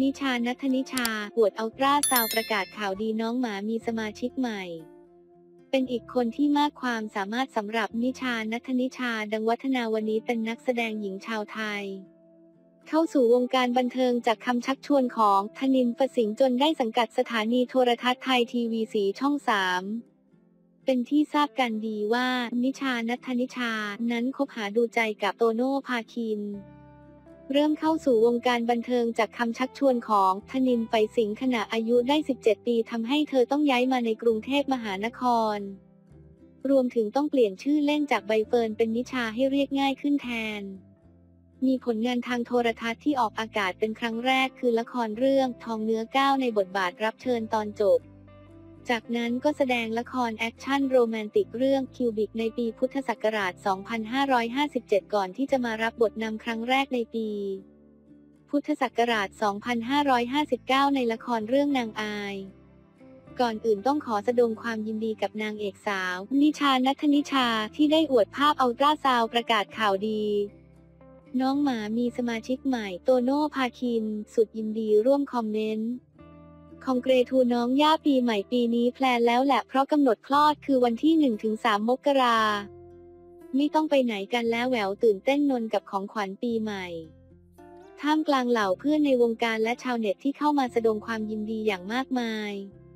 นิชา ณัฐนิชาอวดอัลตราซาวด์ประกาศข่าวดีน้องหมามีสมาชิกใหม่เป็นอีกคนที่มากความสามารถสำหรับนิชา ณัฐนิชา ดังวัฒนาวณีเป็นนักแสดงหญิงชาวไทยเข้าสู่วงการบันเทิงจากคำชักชวนของธนินทร์ ประสิงห์จนได้สังกัดสถานีโทรทัศน์ไทยทีวีสีช่อง 3เป็นที่ทราบกันดีว่านิชา ณัฐนิชานั้นคบหาดูใจกับโตโน่ ภาคินเริ่มเข้าสู่วงการบันเทิงจากคำชักชวนของธนินทร์ ไฝสิงห์ขณะอายุได้ 17 ปีทำให้เธอต้องย้ายมาในกรุงเทพมหานครรวมถึงต้องเปลี่ยนชื่อเล่นจากใบเฟิร์นเป็นนิชาให้เรียกง่ายขึ้นแทนมีผลงานทางโทรทัศน์ที่ออกอากาศเป็นครั้งแรกคือละครเรื่องทองเนื้อก้าวในบทบาทรับเชิญตอนจบจากนั้นก็แสดงละครแอคชั่นโรแมนติกเรื่องคิวบิกในปีพุทธศักราช 2557 ก่อนที่จะมารับบทนำครั้งแรกในปีพุทธศักราช 2559 ในละครเรื่องนางอายก่อนอื่นต้องขอแสดงความยินดีกับนางเอกสาวนิชา ณัฐนิชาที่ได้อวดภาพอัลตราซาวด์ประกาศข่าวดีน้องหมามีสมาชิกใหม่โตโน่ ภาคินสุดยินดีร่วมคอมเมนต์คองเกรทูน้องย่าปีใหม่ปีนี้แพลนแล้วแหละเพราะกำหนดคลอดคือวันที่ 1-3 มกราไม่ต้องไปไหนกันแล้วแหววตื่นเต้นนนกับของขวัญปีใหม่ท่ามกลางเหล่าเพื่อนในวงการและชาวเน็ตที่เข้ามาแสดงความยินดีอย่างมากมาย